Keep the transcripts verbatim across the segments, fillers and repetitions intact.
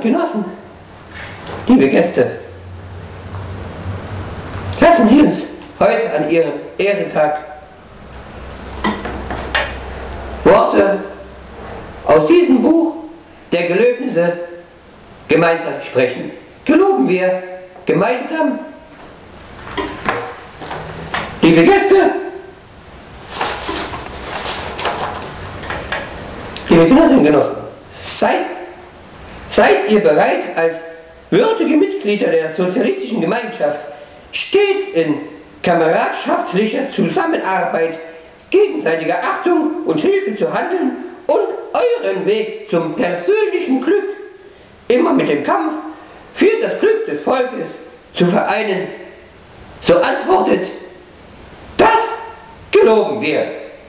Genossen, liebe Gäste, lassen Sie uns heute an Ihrem Ehrentag Worte aus diesem Buch der Gelöbnisse gemeinsam sprechen. Geloben wir gemeinsam, liebe Gäste, liebe Genossinnen und Genossen, seid, seid ihr bereit, als würdige Mitglieder der sozialistischen Gemeinschaft stets in kameradschaftlicher Zusammenarbeit, gegenseitiger Achtung und Hilfe zu handeln und euren Weg zum persönlichen Glück immer mit dem Kampf für das Glück des Volkes zu vereinen? So antwortet, das geloben wir.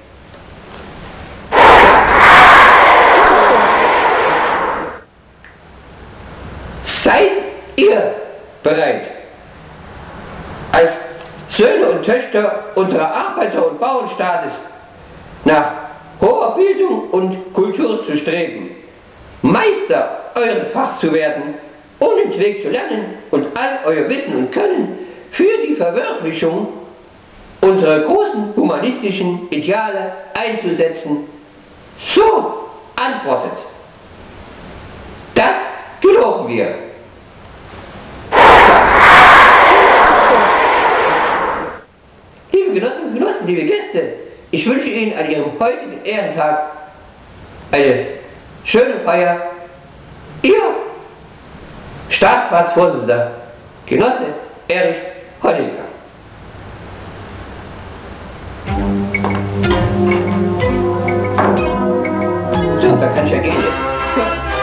Seid ihr bereit, als Söhne und Töchter unserer Arbeiter- und Bauernstaates nach hoher Bildung und Kultur zu streben, Meister eures Fachs zu werden, unentwegt zu lernen und all euer Wissen und Können für die Verwirklichung unserer großen humanistischen Ideale einzusetzen? So antwortet, das geloben wir. Liebe Genossinnen und Genossen, liebe Gäste, ich wünsche Ihnen an Ihrem heutigen Ehrentag eine schöne Feier. Ihr Staatsratsvorsitzender, Genosse Erich Honecker. So, da kann ich ja gehen jetzt.